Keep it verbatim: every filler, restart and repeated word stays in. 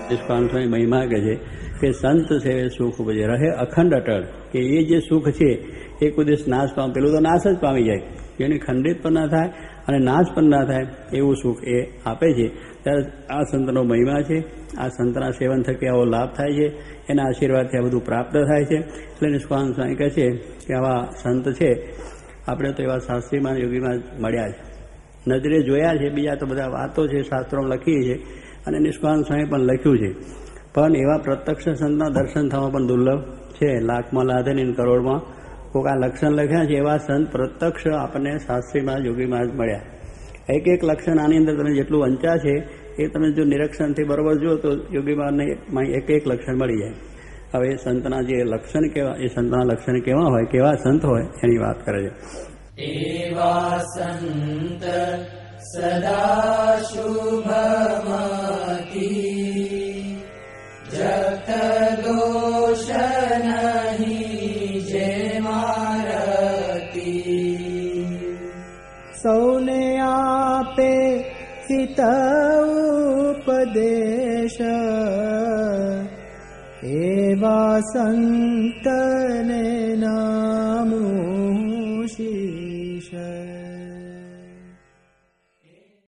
નિષ્કામ સ્વામી મહિમા કહે છે કે સંત છે સુખ ઉપજે રહે અખંડ અટળ, કે એ જે સુખ છે એ કોઈ દિવસ નાશ પામે, પેલું તો નાશ જ પામી જાય, એની ખંડિત પણ ના થાય અને નાશ પણ ના થાય એવું સુખ એ આપે છે. ત્યારે આ સંતનો મહિમા છે. આ સંતના સેવન થકી આવો લાભ થાય છે, એના આશીર્વાદથી આ બધું પ્રાપ્ત થાય છે. એટલે નિષ્કામ સ્વામી કહે છે કે આવા સંત છે, આપણે તો એવા શાસ્ત્રીમાં યોગીમાં મળ્યા છે, નજરે જોયા છે, બીજા તો બધા વાતો છે, શાસ્ત્રોમાં લખી છે અને નિષ્કામ સ્વામી પણ લખ્યું છે, પણ એવા પ્રત્યક્ષ સંતના દર્શન થવા પણ દુર્લભ છે. લાખમાં લાધે ને કરોડમાં કોઈક આ લક્ષણ લખ્યા છે, એવા સંત પ્રત્યક્ષ આપણને શાસ્ત્રીમાં યોગીમાં જ મળ્યા. એક એક લક્ષણ આની અંદર તમે જેટલું વંચા છે એ તમે જો નિરીક્ષણથી બરોબર જુઓ તો યોગીમાં એક એક લક્ષણ મળી જાય. હવે એ સંતના જે લક્ષણ કેવા, એ સંતના લક્ષણ કેવા હોય, કેવા સંત હોય એની વાત કરે છે. એવા સંત સદા શુભમતી જત દોષ નહીં જે મારતી, સૌને આપે હિત ઉપદેશ એવા સંતને નામું શીશ.